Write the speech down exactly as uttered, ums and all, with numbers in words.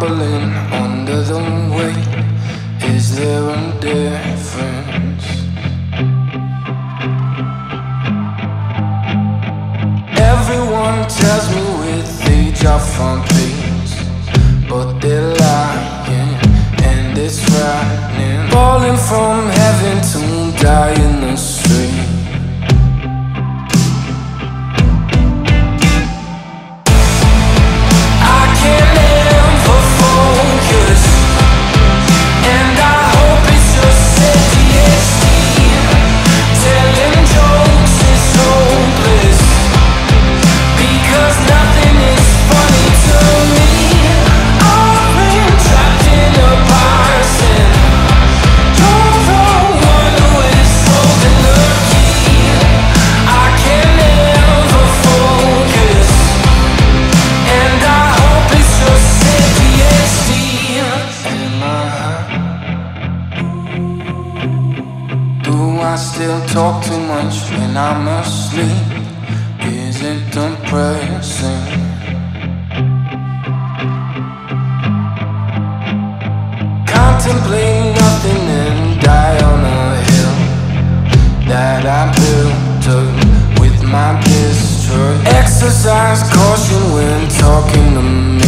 crumbling under the weight. Is there a difference? Everyone tells me with age I found peace, but they're lying, and it's frightening. Falling from heaven to die in the street. I still talk too much when I'm asleep. Is it depressing? Contemplate nothing and die on a hill that I built up with my distrust. Exercise caution when talking to me.